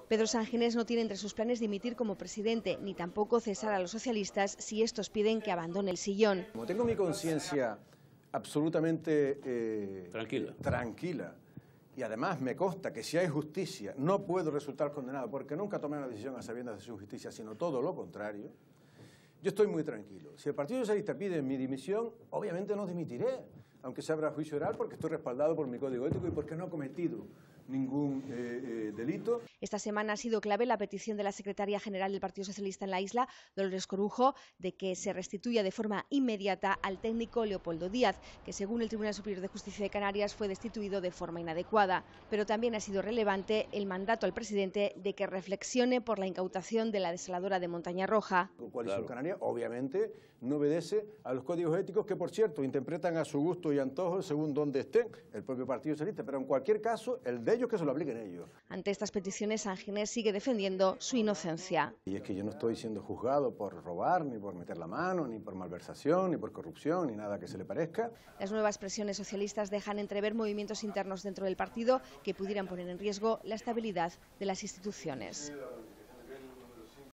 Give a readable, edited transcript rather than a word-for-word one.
Pedro Sanginés no tiene entre sus planes dimitir como presidente, ni tampoco cesar a los socialistas si estos piden que abandone el sillón. Como tengo mi conciencia absolutamente tranquila, y además me consta que si hay justicia no puedo resultar condenado, porque nunca tomé una decisión a sabiendas de su justicia, sino todo lo contrario, yo estoy muy tranquilo. Si el Partido Socialista pide mi dimisión, obviamente no dimitiré, aunque se abra juicio oral, porque estoy respaldado por mi código ético y porque no he cometido ningún delito. Esta semana ha sido clave la petición de la secretaria general del Partido Socialista en la isla, Dolores Corujo, de que se restituya de forma inmediata al técnico Leopoldo Díaz, que según el Tribunal Superior de Justicia de Canarias fue destituido de forma inadecuada. Pero también ha sido relevante el mandato al presidente de que reflexione por la incautación de la desaladora de Montaña Roja. Coalición Canaria obviamente no obedece a los códigos éticos que, por cierto, interpretan a su gusto y antojo según donde estén el propio Partido Socialista, pero en cualquier caso el de ellos que se lo apliquen ellos. Ante estas peticiones, Sanginés sigue defendiendo su inocencia. Y es que yo no estoy siendo juzgado por robar, ni por meter la mano, ni por malversación, ni por corrupción, ni nada que se le parezca. Las nuevas presiones socialistas dejan entrever movimientos internos dentro del partido que pudieran poner en riesgo la estabilidad de las instituciones.